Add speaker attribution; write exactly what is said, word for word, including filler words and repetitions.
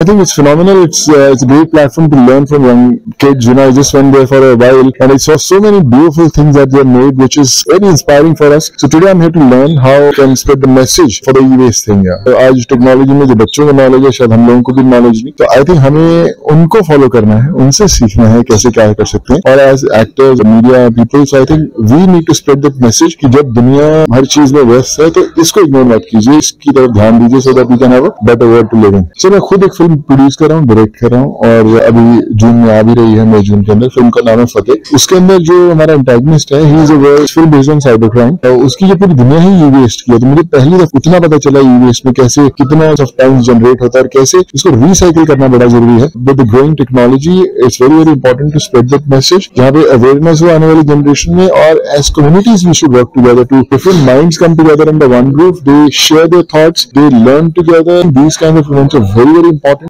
Speaker 1: think it's phenomenal. It's uh, it's a great platform to learn from young kids. You know, I just went there for a while and I saw so many beautiful things that they have made, which is very inspiring for us. So today I'm here to learn how we can spread the message for the e-waste thing. Yeah. तो आज technology में जो बच्चों को knowledge है, शायद हम लोगों को भी नॉलेज नहीं, तो आई थिंक हमें उनको फॉलो करना है, उनसे सीखना है कैसे क्या कर सकते हैं. और as actors, media people, so I think we need to spread the message कि जब दुनिया हर चीज में व्यस्त है तो इसको इग्नोर मत कीजिए, इसकी तरफ ध्यान दीजिए, so that we can have a better world to live in. So मैं खुद एक फिल्म प्रोड्यूस कर रहा हूँ, डायरेक्ट कर रहा हूँ, और अभी जून में आ भी रही है, मई जून के अंदर. फिल्म का नाम है फतेह. उसके अंदर जो हमारा एंटागनिस्ट है, he is a film based on cyber crime. तो उसकी जो पूरी दुनिया ही ई वेस्ट की है, तो मुझे पहली दफा इतना पता चला ई वेस्ट में कैसे कितना सब्सटेंस जनरेट होता है और कैसे इसको रिसाइकिल करना बड़ा जरूरी है. With the growing technology it's very very important to spread that message, जहाँ पे अवेयरनेस हो आने वाली जनरेशन में. और as communities we should work together to different minds come together under one roof. They share their thoughts, they learn together. These kind of events are very very important.